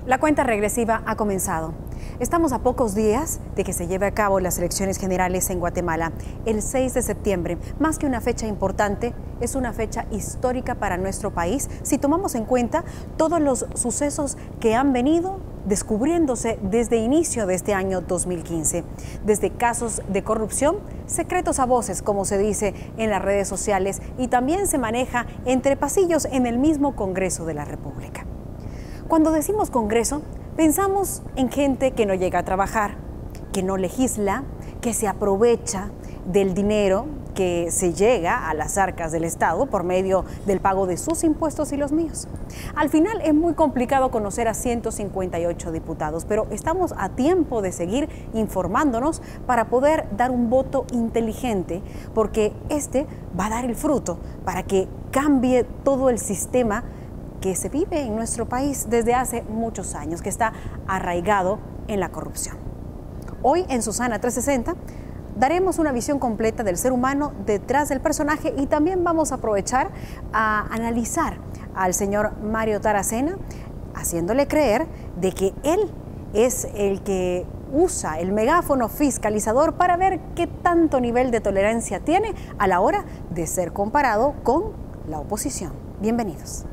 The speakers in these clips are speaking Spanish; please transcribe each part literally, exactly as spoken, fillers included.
La cuenta regresiva ha comenzado. Estamos a pocos días de que se lleve a cabo las elecciones generales en Guatemala. El seis de septiembre, más que una fecha importante, es una fecha histórica para nuestro país si tomamos en cuenta todos los sucesos que han venido descubriéndose desde inicio de este año dos mil quince. Desde casos de corrupción, secretos a voces, como se dice en las redes sociales, y también se maneja entre pasillos en el mismo Congreso de la República. Cuando decimos Congreso, pensamos en gente que no llega a trabajar, que no legisla, que se aprovecha del dinero que se llega a las arcas del Estado por medio del pago de sus impuestos y los míos. Al final es muy complicado conocer a ciento cincuenta y ocho diputados, pero estamos a tiempo de seguir informándonos para poder dar un voto inteligente, porque este va a dar el fruto para que cambie todo el sistema que se vive en nuestro país desde hace muchos años, que está arraigado en la corrupción. Hoy en Susana trescientos sesenta daremos una visión completa del ser humano detrás del personaje y también vamos a aprovechar a analizar al señor Mario Taracena, haciéndole creer de que él es el que usa el megáfono fiscalizador para ver qué tanto nivel de tolerancia tiene a la hora de ser comparado con la oposición. Bienvenidos.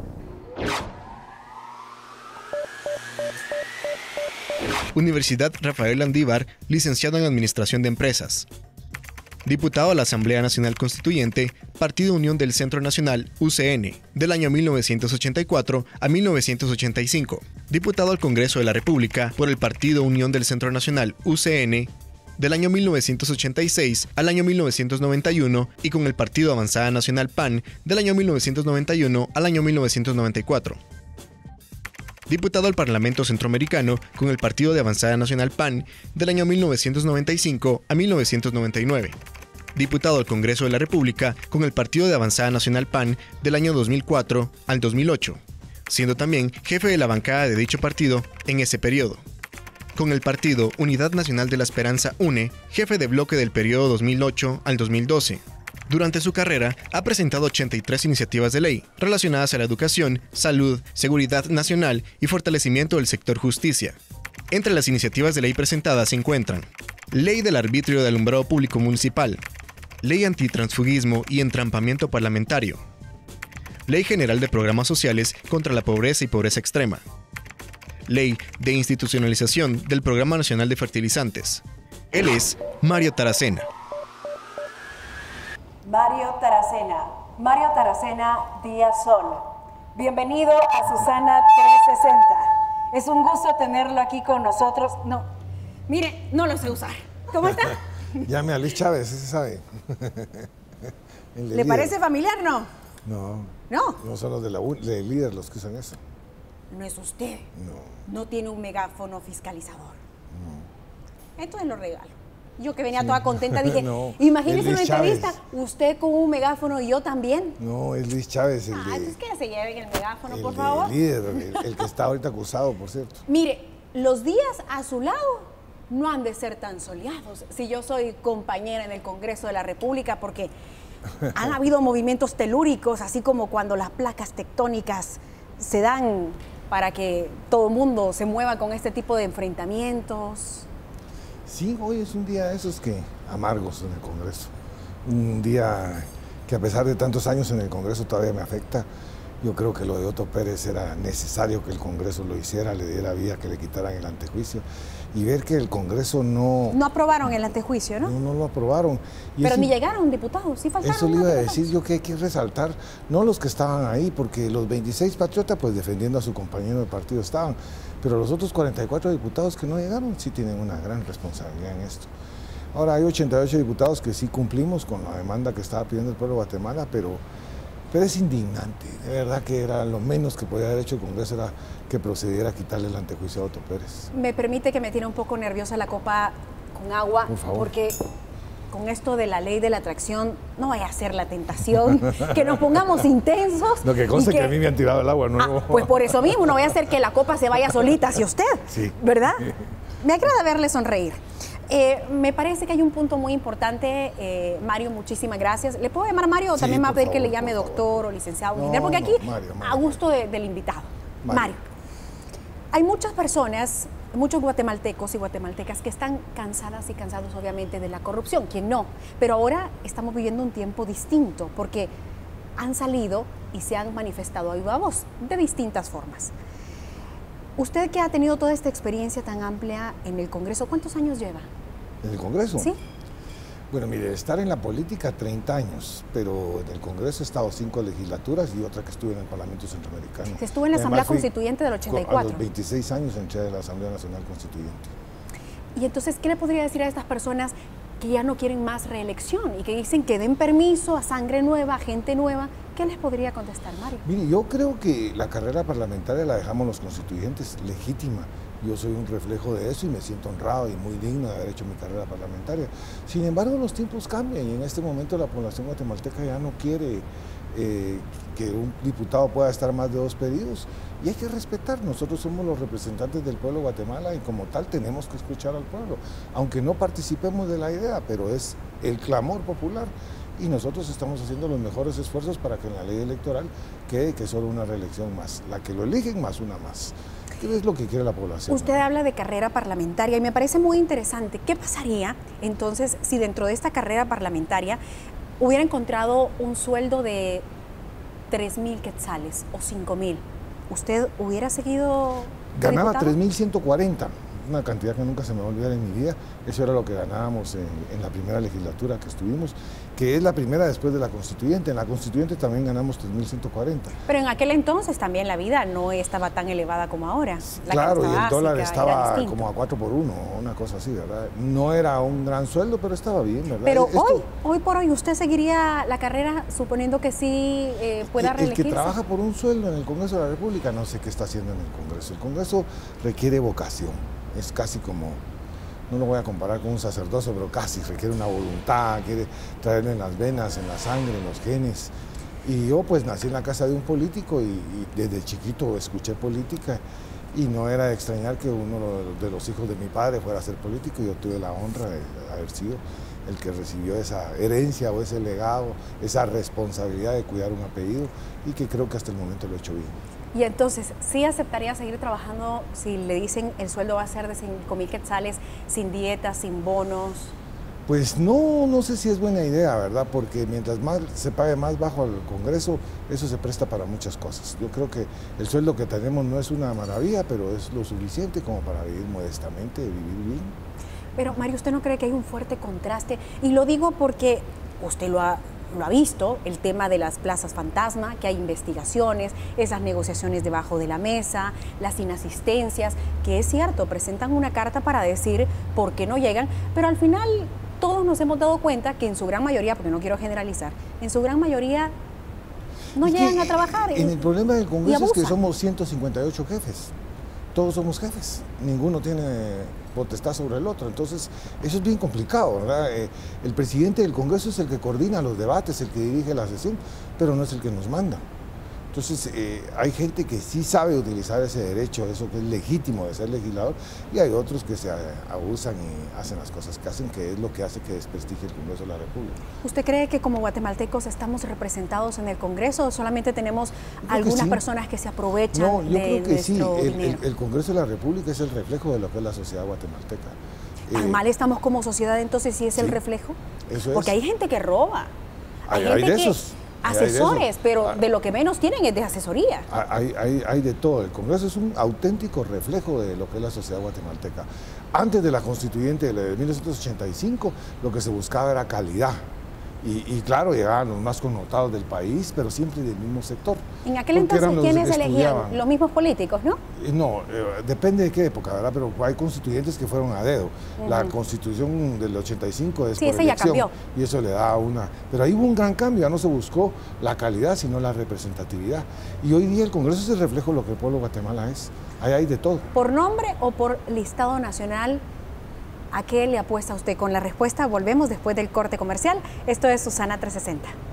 Universidad Rafael Landívar, licenciado en Administración de Empresas. Diputado a la Asamblea Nacional Constituyente, Partido Unión del Centro Nacional, U C N, del año mil novecientos ochenta y cuatro a mil novecientos ochenta y cinco. Diputado al Congreso de la República por el Partido Unión del Centro Nacional, U C N, del año mil novecientos ochenta y seis al año mil novecientos noventa y uno y con el Partido Avanzada Nacional P A N del año mil novecientos noventa y uno al año mil novecientos noventa y cuatro. Diputado al Parlamento Centroamericano con el Partido de Avanzada Nacional P A N del año mil novecientos noventa y cinco a mil novecientos noventa y nueve. Diputado al Congreso de la República con el Partido de Avanzada Nacional P A N del año dos mil cuatro al dos mil ocho, siendo también jefe de la bancada de dicho partido en ese periodo. Con el Partido Unidad Nacional de la Esperanza U N E, jefe de bloque del periodo dos mil ocho al dos mil doce. Durante su carrera, ha presentado ochenta y tres iniciativas de ley relacionadas a la educación, salud, seguridad nacional y fortalecimiento del sector justicia. Entre las iniciativas de ley presentadas se encuentran Ley del Arbitrio de Alumbrado Público Municipal, Ley Antitransfugismo y Entrampamiento Parlamentario, Ley General de Programas Sociales contra la Pobreza y Pobreza Extrema, Ley de Institucionalización del Programa Nacional de Fertilizantes. Él es Mario Taracena. Mario Taracena, Mario Taracena Díaz Sol. Bienvenido a Susana trescientos sesenta. Es un gusto tenerlo aquí con nosotros. No, mire, no lo sé usar. ¿Cómo está? Llame a Luis Chávez, ese sabe. ¿Le líder. Parece familiar, no? No. ¿No? No son los de la U, de líder los que usan eso. ¿No es usted? No. ¿No tiene un megáfono fiscalizador? No. Entonces lo regalo. Yo que venía sí. toda contenta dije, no, imagínese una entrevista, Chávez. Usted con un megáfono y yo también. No, es Luis Chávez. El ah, de, entonces que se lleven el megáfono, el por favor. El líder, el, el que está ahorita acusado, por cierto. Mire, los días a su lado no han de ser tan soleados. Si yo soy compañera en el Congreso de la República, porque han habido movimientos telúricos, así como cuando las placas tectónicas se dan para que todo el mundo se mueva con este tipo de enfrentamientos. Sí, hoy es un día de esos que amargos en el Congreso. Un día que a pesar de tantos años en el Congreso todavía me afecta. Yo creo que lo de Otto Pérez era necesario que el Congreso lo hiciera, le diera vía, que le quitaran el antejuicio. Y ver que el Congreso no... No aprobaron el antejuicio, ¿no? No, no lo aprobaron. Y Pero es, ni llegaron diputados, sí faltaron. Eso le iba a decir yo, que hay que resaltar, no los que estaban ahí, porque los veintiséis patriotas, pues defendiendo a su compañero de partido estaban, pero los otros cuarenta y cuatro diputados que no llegaron sí tienen una gran responsabilidad en esto. Ahora hay ochenta y ocho diputados que sí cumplimos con la demanda que estaba pidiendo el pueblo de Guatemala, pero, pero es indignante. De verdad que era lo menos que podía haber hecho el Congreso, era que procediera a quitarle el antejuicio a Otto Pérez. Me permite que me tiene un poco nerviosa la copa con agua, por favor. Porque con esto de la ley de la atracción no vaya a ser la tentación, que nos pongamos intensos. Lo que conste que, que a mí me han tirado el agua nuevo. Ah, pues por eso mismo, no vaya a ser que la copa se vaya solita hacia usted, sí. ¿Verdad? Me agrada verle sonreír. Eh, me parece que hay un punto muy importante, eh, Mario, muchísimas gracias. ¿Le puedo llamar Mario o sí, también me va a pedir favor, que le llame doctor favor. o licenciado? No, Porque aquí, no, Mario, Mario. a gusto de, del invitado. Mario. Mario. Hay muchas personas, muchos guatemaltecos y guatemaltecas que están cansadas y cansados obviamente de la corrupción, ¿quién no? Pero ahora estamos viviendo un tiempo distinto porque han salido y se han manifestado a viva voz de distintas formas. Usted que ha tenido toda esta experiencia tan amplia en el Congreso, ¿cuántos años lleva? ¿En el Congreso? Sí. Bueno, mire, estar en la política treinta años, pero en el Congreso he estado cinco legislaturas y otra que estuve en el Parlamento Centroamericano. Se estuvo en la Asamblea Constituyente del ochenta y cuatro. A los veintiséis años entré en la Asamblea Nacional Constituyente. Y entonces, ¿qué le podría decir a estas personas que ya no quieren más reelección y que dicen que den permiso a sangre nueva, a gente nueva? ¿Qué les podría contestar, Mario? Mire, yo creo que la carrera parlamentaria la dejamos los constituyentes legítima. Yo soy un reflejo de eso y me siento honrado y muy digno de haber hecho mi carrera parlamentaria. Sin embargo, los tiempos cambian y en este momento la población guatemalteca ya no quiere eh, que un diputado pueda estar más de dos periodos y hay que respetar. Nosotros somos los representantes del pueblo de Guatemala y como tal tenemos que escuchar al pueblo, aunque no participemos de la idea, pero es el clamor popular. Y nosotros estamos haciendo los mejores esfuerzos para que en la ley electoral quede que solo una reelección más, la que lo eligen más una más. ¿Qué es lo que quiere la población? Usted habla de carrera parlamentaria y me parece muy interesante. ¿Qué pasaría entonces si dentro de esta carrera parlamentaria hubiera encontrado un sueldo de tres mil quetzales o cinco mil? ¿Usted hubiera seguido Ganaba tres mil ciento cuarenta. Una cantidad que nunca se me va a olvidar en mi vida. Eso era lo que ganábamos en, en la primera legislatura que estuvimos, que es la primera después de la Constituyente. En la Constituyente también ganamos tres mil ciento cuarenta. Pero en aquel entonces también la vida no estaba tan elevada como ahora. La claro, y el dólar estaba como a cuatro por uno, una cosa así, ¿verdad? No era un gran sueldo, pero estaba bien, ¿verdad? Pero Esto, hoy, hoy por hoy, ¿usted seguiría la carrera suponiendo que sí eh, pueda el, reelegirse? El que trabaja por un sueldo en el Congreso de la República no sé qué está haciendo en el Congreso. El Congreso requiere vocación. Es casi como, no lo voy a comparar con un sacerdocio, pero casi requiere una voluntad, quiere traerle en las venas, en la sangre, en los genes. Y yo pues nací en la casa de un político y, y desde chiquito escuché política y no era de extrañar que uno de los hijos de mi padre fuera a ser político y yo tuve la honra de haber sido el que recibió esa herencia o ese legado, esa responsabilidad de cuidar un apellido y que creo que hasta el momento lo he hecho bien. Y entonces, ¿sí aceptaría seguir trabajando si le dicen el sueldo va a ser de cinco mil quetzales, sin dietas, sin bonos? Pues no, no sé si es buena idea, ¿verdad? Porque mientras más se pague más bajo al Congreso, eso se presta para muchas cosas. Yo creo que el sueldo que tenemos no es una maravilla, pero es lo suficiente como para vivir modestamente, vivir bien. Pero, Mario, ¿usted no cree que hay un fuerte contraste? Y lo digo porque usted lo ha... lo ha visto, el tema de las plazas fantasma, que hay investigaciones, esas negociaciones debajo de la mesa, las inasistencias, que es cierto, presentan una carta para decir por qué no llegan, pero al final todos nos hemos dado cuenta que en su gran mayoría, porque no quiero generalizar, en su gran mayoría no es llegan que, a trabajar. En y, el problema del Congreso es que somos ciento cincuenta y ocho jefes, todos somos jefes, ninguno tiene potestad sobre el otro, entonces eso es bien complicado, ¿verdad? Eh, el presidente del Congreso es el que coordina los debates, el que dirige la sesión, pero no es el que nos manda. Entonces eh, hay gente que sí sabe utilizar ese derecho, eso que es legítimo de ser legislador, y hay otros que se abusan y hacen las cosas que hacen, que es lo que hace que desprestigie el Congreso de la República. ¿Usted cree que como guatemaltecos estamos representados en el Congreso o solamente tenemos algunas sí. personas que se aprovechan no, yo de creo que nuestro sí. El, dinero? El, el Congreso de la República es el reflejo de lo que es la sociedad guatemalteca. ¿Tan eh, mal estamos como sociedad entonces si es sí, el reflejo? Eso Porque es. hay gente que roba. Hay, hay, hay gente de que... esos. asesores, pero de lo que menos tienen es de asesoría. Hay, hay, hay de todo. El Congreso es un auténtico reflejo de lo que es la sociedad guatemalteca. Antes de la Constituyente de mil novecientos ochenta y cinco, lo que se buscaba era calidad. Y, y claro, llegaban los más connotados del país, pero siempre del mismo sector. En aquel entonces, ¿quiénes elegían? Los mismos políticos, ¿no? No, eh, depende de qué época, ¿verdad? Pero hay constituyentes que fueron a dedo. Uh-huh. La Constitución del ochenta y cinco es sí, por esa elección, ya cambió. Y eso le da una... Pero ahí hubo un gran cambio, ya no se buscó la calidad, sino la representatividad. Y hoy día el Congreso es el reflejo de lo que el pueblo de Guatemala es. Ahí hay de todo. ¿Por nombre o por listado nacional? ¿A qué le apuesta usted? Con la respuesta volvemos después del corte comercial. Esto es Susana trescientos sesenta.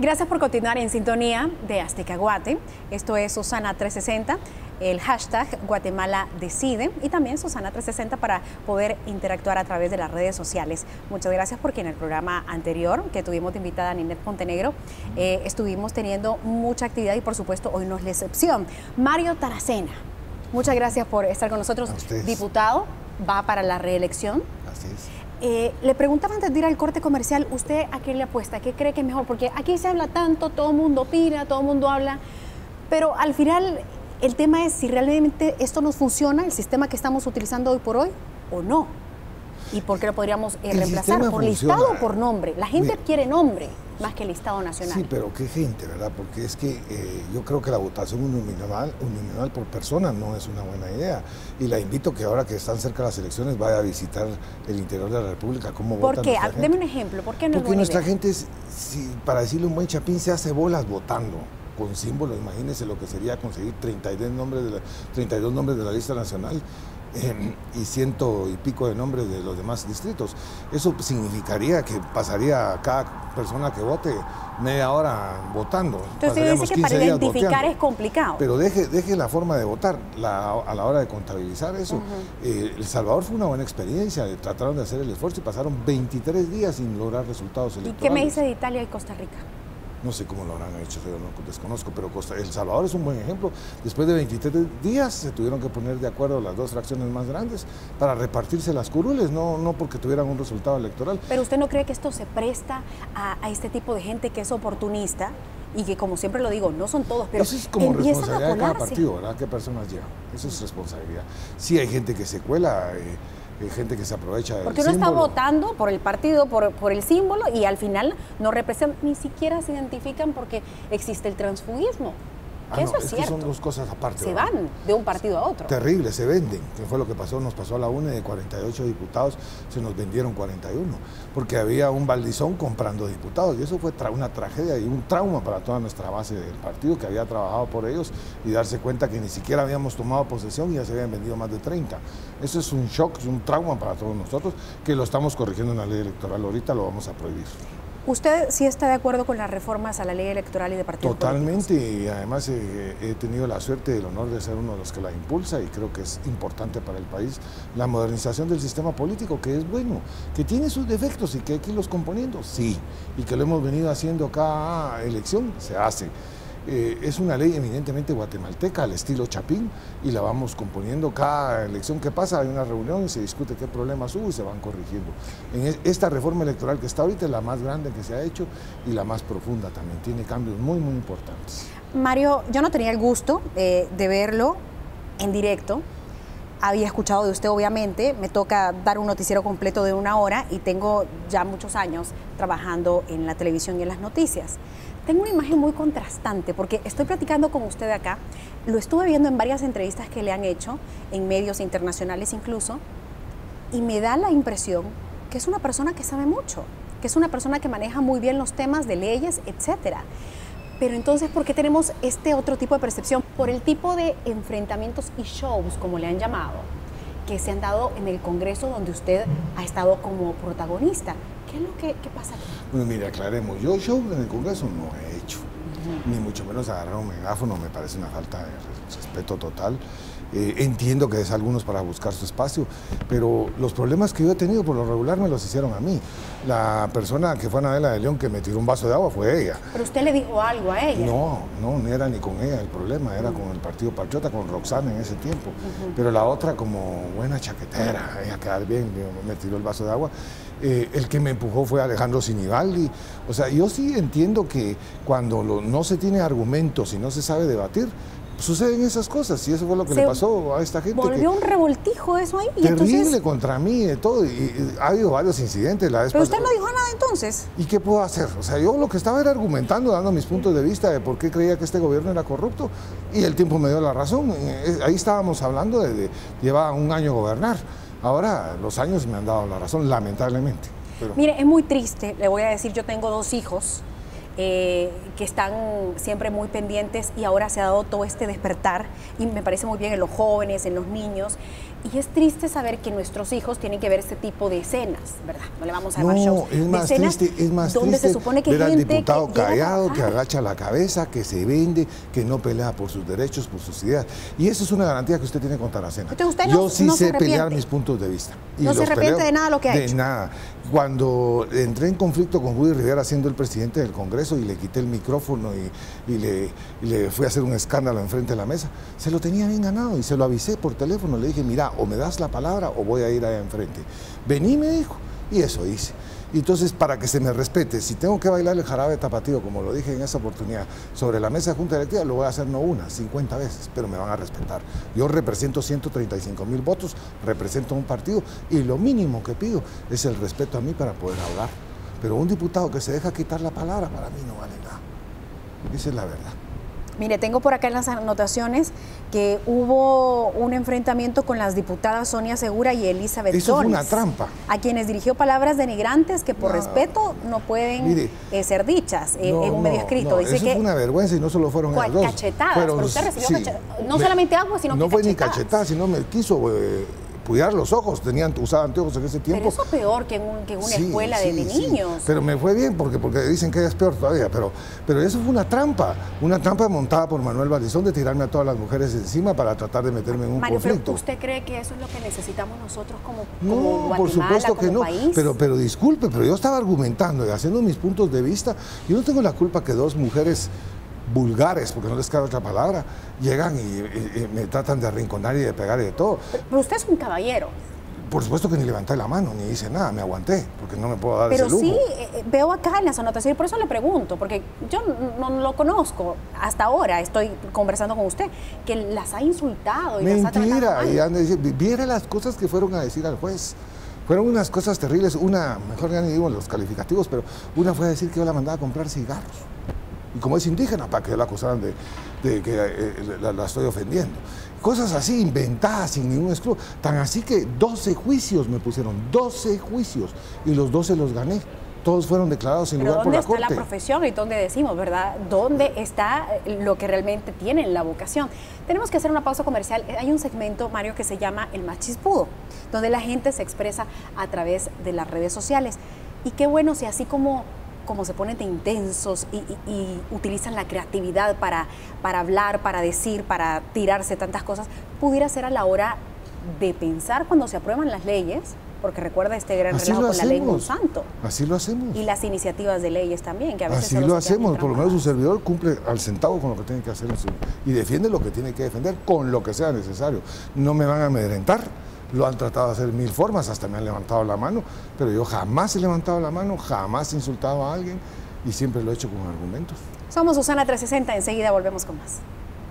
Gracias por continuar en sintonía de Azteca Guate. Esto es Susana trescientos sesenta, el hashtag Guatemala Decide y también Susana trescientos sesenta para poder interactuar a través de las redes sociales. Muchas gracias porque en el programa anterior que tuvimos de invitada a Ninette Montenegro eh, estuvimos teniendo mucha actividad y por supuesto hoy no es la excepción. Mario Taracena, muchas gracias por estar con nosotros. Diputado, va para la reelección. Así es. Eh, le preguntaba antes de ir al corte comercial, ¿usted a qué le apuesta? ¿Qué cree que es mejor? Porque aquí se habla tanto, todo el mundo opina, todo el mundo habla, pero al final el tema es si realmente esto nos funciona, el sistema que estamos utilizando hoy por hoy, o no. ¿Y por qué lo podríamos eh, reemplazar? ¿Por funciona. listado o por nombre? La gente Mira, quiere nombre más que listado nacional. Sí, pero qué gente, ¿verdad? Porque es que eh, yo creo que la votación uninominal, uninominal por persona no es una buena idea. Y la invito que ahora que están cerca las elecciones vaya a visitar el interior de la República, cómo ¿Por vota qué? nuestra gente. Deme un ejemplo, ¿por qué no Porque es nuestra idea? gente, es, si, para decirle un buen chapín, se hace bolas votando con símbolos. Imagínense lo que sería conseguir treinta y dos nombres de la, treinta y dos nombres de la lista nacional. Eh, y ciento y pico de nombres de los demás distritos. Eso significaría que pasaría cada persona que vote media hora votando. Entonces dice que para identificar boteando. Es complicado. Pero deje, deje la forma de votar la, a la hora de contabilizar eso. Uh-huh. eh, El Salvador fue una buena experiencia, trataron de hacer el esfuerzo y pasaron veintitrés días sin lograr resultados electorales. ¿Y qué me dice de Italia y Costa Rica? No sé cómo lo habrán hecho, yo no desconozco, pero Costa, El Salvador es un buen ejemplo. Después de veintitrés días se tuvieron que poner de acuerdo las dos fracciones más grandes para repartirse las curules, no, no porque tuvieran un resultado electoral. ¿Pero usted no cree que esto se presta a, a este tipo de gente que es oportunista y que, como siempre lo digo, no son todos, pero eso es como responsabilidad de cada partido, ¿verdad? ¿Qué personas llevan? Eso es responsabilidad. Sí hay gente que se cuela, eh, hay gente que se aprovecha del Porque uno símbolo. está votando por el partido, por, por el símbolo y al final no representan, ni siquiera se identifican porque existe el transfugismo. Que Ah, eso no, es, es cierto. que son dos cosas aparte. Se ¿verdad? van de un partido a otro. Terrible, se venden. ¿Qué fue lo que pasó? Nos pasó a la U N E de cuarenta y ocho diputados, se nos vendieron cuarenta y uno, porque había un baldizón comprando diputados y eso fue tra una tragedia y un trauma para toda nuestra base del partido que había trabajado por ellos y darse cuenta que ni siquiera habíamos tomado posesión y ya se habían vendido más de treinta. Eso es un shock, es un trauma para todos nosotros que lo estamos corrigiendo en la ley electoral. Ahorita lo vamos a prohibir. ¿Usted sí está de acuerdo con las reformas a la ley electoral y de partidos Totalmente, políticos? y además eh, he tenido la suerte y el honor de ser uno de los que la impulsa y creo que es importante para el país la modernización del sistema político, que es bueno, que tiene sus defectos y que hay que irlos componiendo, sí, y que lo hemos venido haciendo cada elección, se hace. Eh, es una ley eminentemente guatemalteca al estilo Chapín y la vamos componiendo cada elección que pasa, hay una reunión y se discute qué problemas hubo y se van corrigiendo. En esta reforma electoral que está ahorita es la más grande que se ha hecho y la más profunda también, tiene cambios muy muy importantes. Mario, yo no tenía el gusto eh, de verlo en directo, había escuchado de usted obviamente, me toca dar un noticiero completo de una hora y tengo ya muchos años trabajando en la televisión y en las noticias. Tengo una imagen muy contrastante porque estoy platicando con usted acá, lo estuve viendo en varias entrevistas que le han hecho, en medios internacionales incluso, y me da la impresión que es una persona que sabe mucho, que es una persona que maneja muy bien los temas de leyes, etcétera. Pero entonces, ¿por qué tenemos este otro tipo de percepción? Por el tipo de enfrentamientos y shows, como le han llamado, que se han dado en el Congreso donde usted ha estado como protagonista. ¿Qué es lo que qué pasa aquí? Bueno, mire, aclaremos, yo show en el Congreso no he hecho, uh-huh. ni mucho menos agarrar un megáfono, me parece una falta de respeto total. Eh, entiendo que es algunos para buscar su espacio, pero los problemas que yo he tenido por lo regular me los hicieron a mí. La persona que fue Anabela de León que me tiró un vaso de agua fue ella. ¿Pero usted le dijo algo a ella? No, no, no era ni con ella el problema, era uh-huh. con el Partido Patriota, con Roxana en ese tiempo. Uh-huh. Pero la otra como buena chaquetera, ella quedar bien, me tiró el vaso de agua. Eh, el que me empujó fue Alejandro Sinibaldi. O sea, yo sí entiendo que cuando lo, no se tiene argumentos y no se sabe debatir, suceden esas cosas, y eso fue lo que se le pasó a esta gente. Volvió que, un revoltijo eso ahí. Y terrible entonces... contra mí, de todo, y, y ha habido varios incidentes. La vez Pero usted pasada. no dijo nada entonces. ¿Y qué puedo hacer? O sea, yo lo que estaba era argumentando, dando mis puntos de vista de por qué creía que este gobierno era corrupto, y el tiempo me dio la razón. Ahí estábamos hablando de, de llevar un año gobernar. Ahora los años me han dado la razón, lamentablemente. Pero... Mire, es muy triste, le voy a decir, yo tengo dos hijos eh, que están siempre muy pendientes y ahora se ha dado todo este despertar y me parece muy bien en los jóvenes, en los niños, Y es triste saber que nuestros hijos tienen que ver este tipo de escenas, ¿verdad? No le vamos a llamar no, shows. es más escenas triste, es más donde triste se supone que ver al gente diputado que callado, que agacha la cabeza, que se vende, que no pelea por sus derechos, por sus ideas. Y eso es una garantía que usted tiene con Taracena. Entonces, usted no, Yo sí no sé se pelear mis puntos de vista. Y no se arrepiente peleo de nada lo que ha de hecho. De nada. Cuando entré en conflicto con Rudy Rivera siendo el presidente del Congreso y le quité el micrófono y, y, le, y le fui a hacer un escándalo enfrente de la mesa, se lo tenía bien ganado y se lo avisé por teléfono. Le dije, mira, o me das la palabra o voy a ir allá enfrente. Vení, me dijo, y eso hice. Y entonces, para que se me respete, si tengo que bailar el jarabe tapatío, como lo dije en esa oportunidad, sobre la mesa de Junta Directiva, lo voy a hacer no una, cincuenta veces, pero me van a respetar. Yo represento ciento treinta y cinco mil votos, represento a un partido, y lo mínimo que pido es el respeto a mí para poder hablar. Pero un diputado que se deja quitar la palabra, para mí no vale nada. Esa es la verdad. Mire, tengo por acá en las anotaciones que hubo un enfrentamiento con las diputadas Sonia Segura y Elizabeth Eso fue Doris, una trampa. a quienes dirigió palabras denigrantes que por No, respeto no pueden mire, eh, ser dichas eh, no, en un no, medio escrito. no, Dice eso que fue una vergüenza y no solo fueron ¿cuál? ellas dos. Cachetadas, Fueron, pero usted recibió sí, cachetadas. No me, solamente agua, sino no que fue ni cachetadas. cachetada, sino me quiso eh, cuidar los ojos, tenían, usaba anteojos en ese tiempo. Pero eso peor que en, un, que en una Sí, escuela sí, de, de sí. niños. Pero me fue bien porque, porque dicen que es peor todavía, pero, pero eso fue una trampa, una trampa montada por Manuel Valdizón de tirarme a todas las mujeres encima para tratar de meterme en un Mario, conflicto. pero ¿usted cree que eso es lo que necesitamos nosotros como, No, como Guatemala, por supuesto que como no, país? pero, pero disculpe, pero yo estaba argumentando y haciendo mis puntos de vista. Yo no tengo la culpa que dos mujeres vulgares, porque no les cabe otra palabra, llegan y, y- y me tratan de arrinconar y de pegar y de todo. Pero, pero usted es un caballero. Por supuesto que ni levanté la mano, ni hice nada, me aguanté, porque no me puedo dar Pero ese lujo. sí, eh, veo acá en las anotaciones, por eso le pregunto, porque yo no, no lo conozco, hasta ahora estoy conversando con usted, que las ha insultado y las ha tratado Mentira, mal. y han de decir, viera las cosas que fueron a decir al juez. Fueron unas cosas terribles, una, mejor ya ni digo los calificativos, pero una fue a decir que yo la mandaba a comprar cigarros. Y como es indígena, para que la acusaran de, de que eh, la, la estoy ofendiendo. Cosas así, inventadas, sin ningún escrúpulo. Tan así que doce juicios me pusieron, doce juicios, y los doce los gané. Todos fueron declarados sin Pero lugar por ¿dónde la está corte. la profesión y dónde decimos, verdad? ¿Dónde está lo que realmente tienen la vocación? Tenemos que hacer una pausa comercial. Hay un segmento, Mario, que se llama El Más Chispudo, donde la gente se expresa a través de las redes sociales. Y qué bueno si así como, como se ponen de intensos y, y, y utilizan la creatividad para, para hablar, para decir, para tirarse tantas cosas, pudiera ser a la hora de pensar cuando se aprueban las leyes, porque recuerda este gran Así relajo lo con la ley hacemos. Monsanto. Así lo hacemos. Y las iniciativas de leyes también, que a veces Así solo lo se quedan hacemos, por lo menos su entrampadas. servidor cumple al centavo con lo que tiene que hacer en su, y defiende lo que tiene que defender con lo que sea necesario. No me van a amedrentar, lo han tratado de hacer de mil formas, hasta me han levantado la mano, pero yo jamás he levantado la mano, jamás he insultado a alguien y siempre lo he hecho con argumentos. Somos Susana trescientos sesenta, enseguida volvemos con más.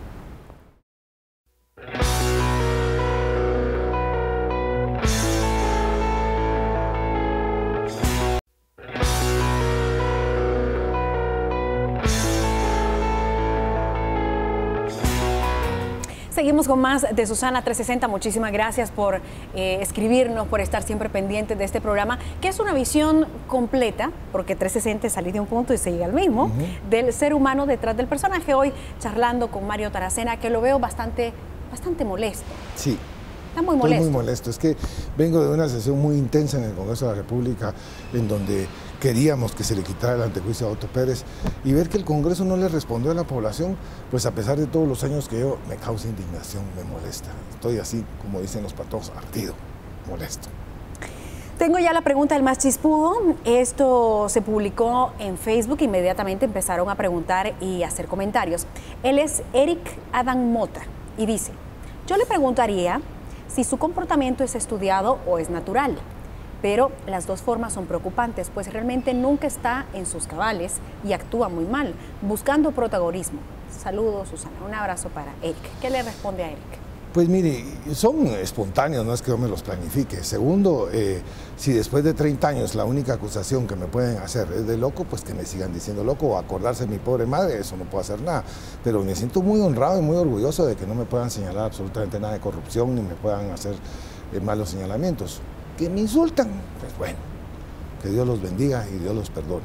Seguimos con más de Susana trescientos sesenta. Muchísimas gracias por eh, escribirnos, por estar siempre pendientes de este programa, que es una visión completa, porque trescientos sesenta es salir de un punto y se llega al mismo, uh-huh. del ser humano detrás del personaje. Hoy charlando con Mario Taracena, que lo veo bastante, bastante molesto. Sí. Está muy molesto. Estoy muy molesto. Es que vengo de una sesión muy intensa en el Congreso de la República, en donde queríamos que se le quitara el antejuicio a Otto Pérez, y ver que el Congreso no le respondió a la población, pues a pesar de todos los años que yo, me causa indignación, me molesta. Estoy así, como dicen los patojos, ardido, molesto. Tengo ya la pregunta del Más Chispudo. Esto se publicó en Facebook, inmediatamente empezaron a preguntar y a hacer comentarios. Él es Eric Adam Mota y dice: yo le preguntaría si su comportamiento es estudiado o es natural, pero las dos formas son preocupantes, pues realmente nunca está en sus cabales y actúa muy mal, buscando protagonismo. Saludos, Susana. Un abrazo para Eric. ¿Qué le responde a Eric? Pues mire, son espontáneos, no es que yo me los planifique. Segundo, eh, si después de treinta años la única acusación que me pueden hacer es de loco, pues que me sigan diciendo loco, o acordarse de mi pobre madre, eso no puedo hacer nada. Pero me siento muy honrado y muy orgulloso de que no me puedan señalar absolutamente nada de corrupción, ni me puedan hacer eh, malos señalamientos. Que me insultan, pues bueno, que Dios los bendiga y Dios los perdone.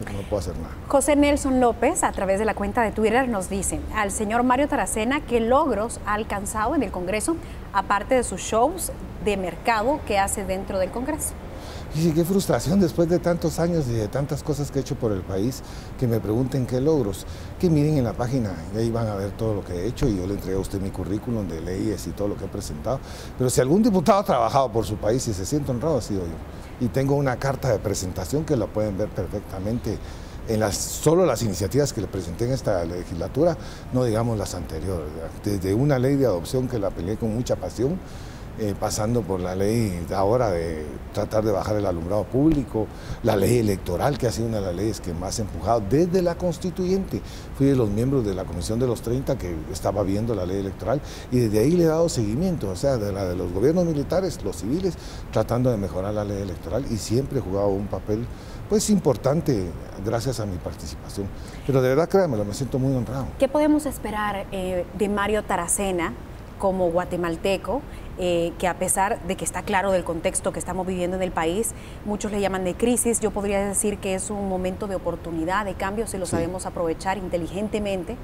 no puedo hacer nada. José Nelson López, a través de la cuenta de Twitter, nos dice al señor Mario Taracena qué logros ha alcanzado en el Congreso, aparte de sus shows de mercado que hace dentro del Congreso. Y qué frustración después de tantos años y de tantas cosas que he hecho por el país, que me pregunten qué logros, que miren en la página, y ahí van a ver todo lo que he hecho y yo le entregué a usted mi currículum de leyes y todo lo que he presentado. Pero si algún diputado ha trabajado por su país y se siente honrado, ha sido yo. Y tengo una carta de presentación que la pueden ver perfectamente en las, solo las iniciativas que le presenté en esta legislatura, no digamos las anteriores, ¿verdad? Desde una ley de adopción que la peleé con mucha pasión, Eh, pasando por la ley ahora de tratar de bajar el alumbrado público, la ley electoral, que ha sido una de las leyes que más he empujado desde la constituyente. Fui de los miembros de la Comisión de los treinta que estaba viendo la ley electoral y desde ahí le he dado seguimiento, o sea, de la de los gobiernos militares, los civiles, tratando de mejorar la ley electoral y siempre he jugado un papel pues importante gracias a mi participación. Pero de verdad, créanmelo, me siento muy honrado. ¿Qué podemos esperar eh, de Mario Taracena como guatemalteco, eh, que a pesar de que está claro del contexto que estamos viviendo en el país, muchos le llaman de crisis, yo podría decir que es un momento de oportunidad, de cambio, si lo sí. sabemos aprovechar inteligentemente?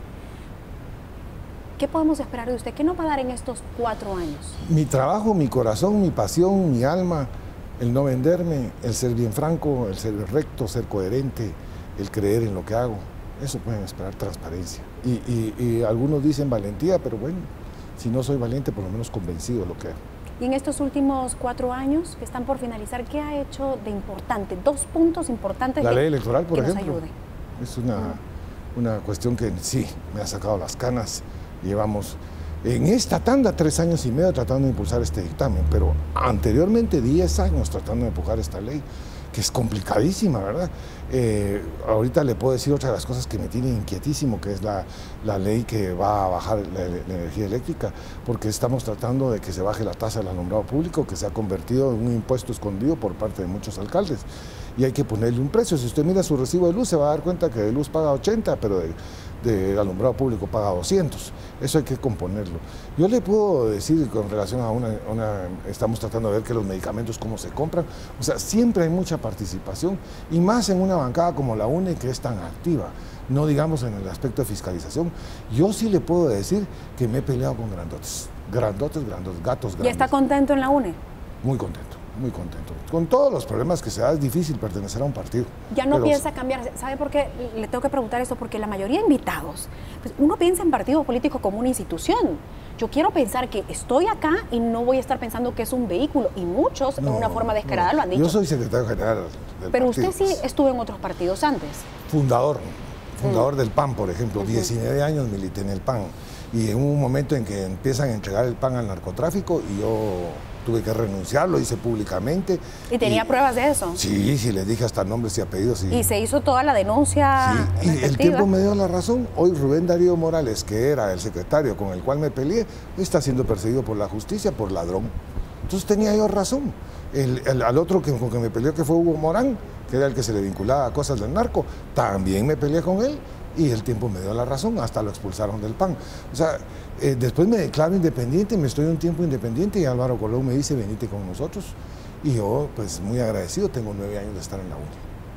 ¿Qué podemos esperar de usted? ¿Qué nos va a dar en estos cuatro años? Mi trabajo, mi corazón, mi pasión, mi alma, el no venderme, el ser bien franco, el ser recto, ser coherente, el creer en lo que hago. Eso pueden esperar, transparencia. Y, y, y algunos dicen valentía, pero bueno, si no soy valiente, por lo menos convencido de lo que hago. Y en estos últimos cuatro años que están por finalizar, ¿qué ha hecho de importante? Dos puntos importantes. La que, ley electoral, por que ejemplo. Nos ayude. Es una, uh-huh. una cuestión que sí, me ha sacado las canas. Llevamos en esta tanda tres años y medio tratando de impulsar este dictamen, pero anteriormente diez años tratando de empujar esta ley, que es complicadísima, ¿verdad? Eh, ahorita le puedo decir otra de las cosas que me tiene inquietísimo, que es la, la ley que va a bajar la, la energía eléctrica, porque estamos tratando de que se baje la tasa del alumbrado público, que se ha convertido en un impuesto escondido por parte de muchos alcaldes, y hay que ponerle un precio. Si usted mira su recibo de luz, se va a dar cuenta que de luz paga ochenta, pero de, de alumbrado público paga doscientos. Eso hay que componerlo. Yo le puedo decir con relación a una, una, estamos tratando de ver que los medicamentos cómo se compran, o sea, siempre hay mucha participación, y más en una bancada como la U N E, que es tan activa, no digamos en el aspecto de fiscalización. Yo sí le puedo decir que me he peleado con grandotes, grandotes, grandotes, gatos grandes. ¿Y está contento en la U N E? Muy contento. Muy contento. Con todos los problemas que se da, es difícil pertenecer a un partido. Ya no pero... piensa cambiar. ¿Sabe por qué le tengo que preguntar esto? Porque la mayoría de invitados, pues uno piensa en partido político como una institución. Yo quiero pensar que estoy acá y no voy a estar pensando que es un vehículo. Y muchos, no, en una forma descarada, no. lo han dicho. Yo soy secretario general del Pero partido. usted sí estuvo en otros partidos antes. Fundador. Fundador mm. del P A N, por ejemplo. Uh-huh. diecinueve años milité en el P A N. Y en un momento en que empiezan a entregar el P A N al narcotráfico, y yo tuve que renunciar, lo hice públicamente. ¿Y tenía y, pruebas de eso? Sí, sí, les dije hasta nombres y apellidos. Y, ¿Y se hizo toda la denuncia? Sí, y el tiempo me dio la razón. Hoy Rubén Darío Morales, que era el secretario con el cual me peleé, está siendo perseguido por la justicia por ladrón. Entonces tenía yo razón. El, el, al otro que, con que me peleó, que fue Hugo Morán, que era el que se le vinculaba a cosas del narco, también me peleé con él. Y el tiempo me dio la razón, hasta lo expulsaron del P A N. O sea, eh, después me declaro independiente, me estoy un tiempo independiente y Álvaro Colón me dice, venite con nosotros. Y yo, pues muy agradecido, tengo nueve años de estar en la U N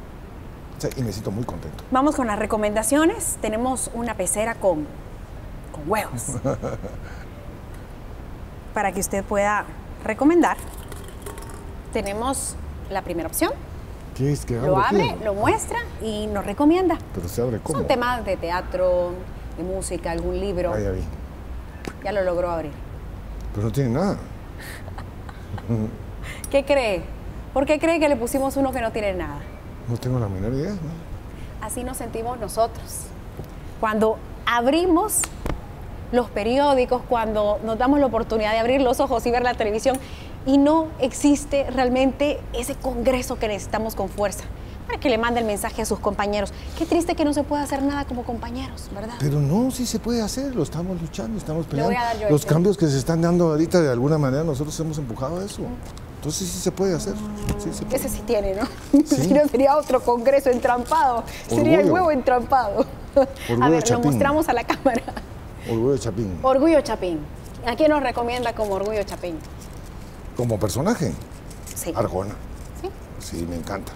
E. O sea, y me siento muy contento. Vamos con las recomendaciones. Tenemos una pecera con, con huevos. Para que usted pueda recomendar. Tenemos la primera opción. ¿Qué es que lo abre, lo muestra y nos recomienda. Pero se abre ¿cómo? Son temas de teatro, de música, algún libro. Ah, ya vi. Ya lo logró abrir. Pero no tiene nada. ¿Qué cree? ¿Por qué cree que le pusimos uno que no tiene nada? No tengo la menor idea, ¿no? Así nos sentimos nosotros. Cuando abrimos los periódicos, cuando nos damos la oportunidad de abrir los ojos y ver la televisión, y no existe realmente ese congreso que necesitamos con fuerza para que le mande el mensaje a sus compañeros. Qué triste que no se pueda hacer nada como compañeros, ¿verdad? Pero no, sí se puede hacer, lo estamos luchando, estamos peleando. Le voy a dar yo Los este. cambios que se están dando ahorita, de alguna manera, nosotros hemos empujado a eso. Entonces sí se puede hacer. Sí se puede. Ese sí tiene, ¿no? ¿Sí? Si no, sería otro congreso entrampado. Orgullo. Sería el huevo entrampado. Orgullo a ver, Chapín. Lo mostramos a la cámara. Orgullo Chapín. Orgullo Chapín. ¿A quién nos recomienda como Orgullo Chapín? ¿Como personaje? Sí. Arjona. ¿Sí? Sí, me encanta.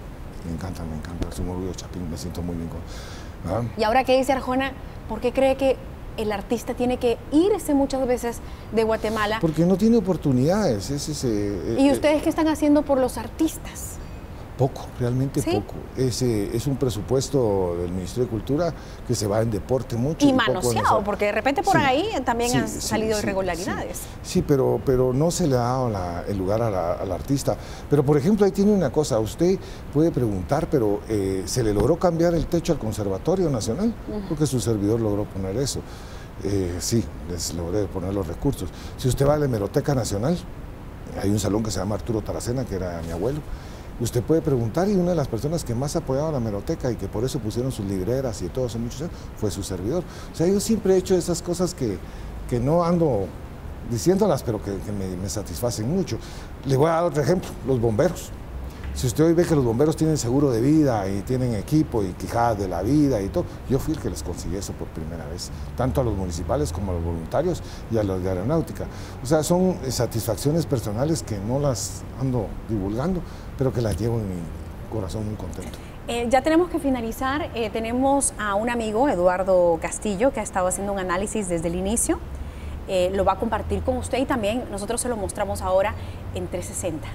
me encanta, me encanta. Es un orgullo chapín, me siento muy bien con... ¿Ah? Y ahora que dice Arjona, ¿por qué cree que el artista tiene que irse muchas veces de Guatemala? Porque no tiene oportunidades. Es ese, ¿Y eh, ustedes qué están haciendo por los artistas? Poco, realmente ¿Sí? poco. Es, eh, es un presupuesto del Ministerio de Cultura que se va en deporte mucho. Y, y manoseado, porque de repente por sí, ahí también sí, han sí, salido sí, irregularidades. Sí, sí pero, pero no se le ha dado la, el lugar a la, al artista. Pero, por ejemplo, ahí tiene una cosa. Usted puede preguntar, pero eh, ¿se le logró cambiar el techo al Conservatorio Nacional? Uh-huh. Porque su servidor logró poner eso. Eh, sí, les logré poner los recursos. Si usted va a la Hemeroteca Nacional, hay un salón que se llama Arturo Taracena, que era mi abuelo. Usted puede preguntar y una de las personas que más ha apoyado a la hemeroteca y que por eso pusieron sus libreras y todo hace muchos años fue su servidor. O sea, yo siempre he hecho esas cosas que, que no ando diciéndolas, pero que, que me, me satisfacen mucho. Le voy a dar otro ejemplo, los bomberos. Si usted hoy ve que los bomberos tienen seguro de vida y tienen equipo y quijadas de la vida y todo, yo fui el que les conseguí eso por primera vez, tanto a los municipales como a los voluntarios y a los de aeronáutica. O sea, son satisfacciones personales que no las ando divulgando, pero que las llevo en mi corazón muy contento. Eh, ya tenemos que finalizar. Eh, tenemos a un amigo, Eduardo Castillo, que ha estado haciendo un análisis desde el inicio. Eh, lo va a compartir con usted y también nosotros se lo mostramos ahora en trescientos sesenta.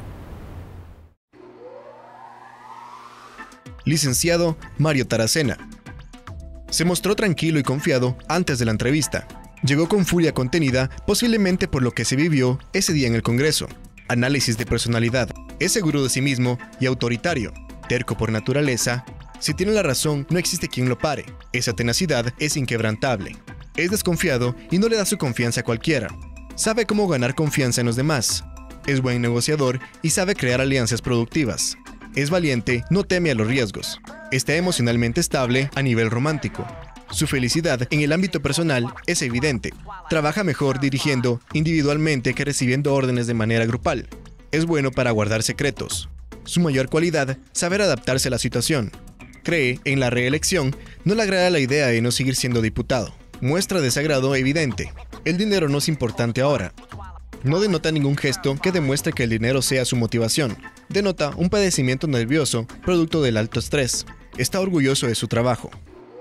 Licenciado Mario Taracena. Se mostró tranquilo y confiado antes de la entrevista. Llegó con furia contenida, posiblemente por lo que se vivió ese día en el Congreso. Análisis de personalidad. Es seguro de sí mismo y autoritario. Terco por naturaleza. Si tiene la razón, no existe quien lo pare. Esa tenacidad es inquebrantable. Es desconfiado y no le da su confianza a cualquiera. Sabe cómo ganar confianza en los demás. Es buen negociador y sabe crear alianzas productivas. Es valiente, no teme a los riesgos. Está emocionalmente estable a nivel romántico. Su felicidad en el ámbito personal es evidente. Trabaja mejor dirigiendo individualmente que recibiendo órdenes de manera grupal. Es bueno para guardar secretos. Su mayor cualidad, saber adaptarse a la situación. Cree en la reelección, no le agrada la idea de no seguir siendo diputado. Muestra desagrado evidente. El dinero no es importante ahora. No denota ningún gesto que demuestre que el dinero sea su motivación. Denota un padecimiento nervioso, producto del alto estrés. Está orgulloso de su trabajo.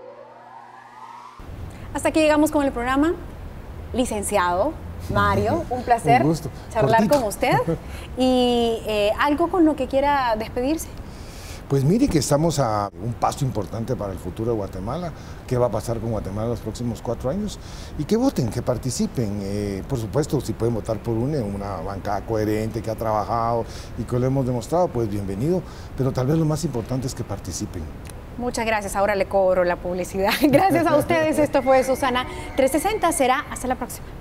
Hasta aquí llegamos con el programa. Licenciado Mario, un placer un gusto. charlar Cortito. con usted. Y eh, algo con lo que quiera despedirse. Pues mire que estamos a un paso importante para el futuro de Guatemala. ¿Qué va a pasar con Guatemala en los próximos cuatro años? Y que voten, que participen. Eh, por supuesto, si pueden votar por UNE, una bancada coherente que ha trabajado y que lo hemos demostrado, pues bienvenido. Pero tal vez lo más importante es que participen. Muchas gracias. Ahora le cobro la publicidad. Gracias a ustedes. Esto fue Susana trescientos sesenta. Será hasta la próxima.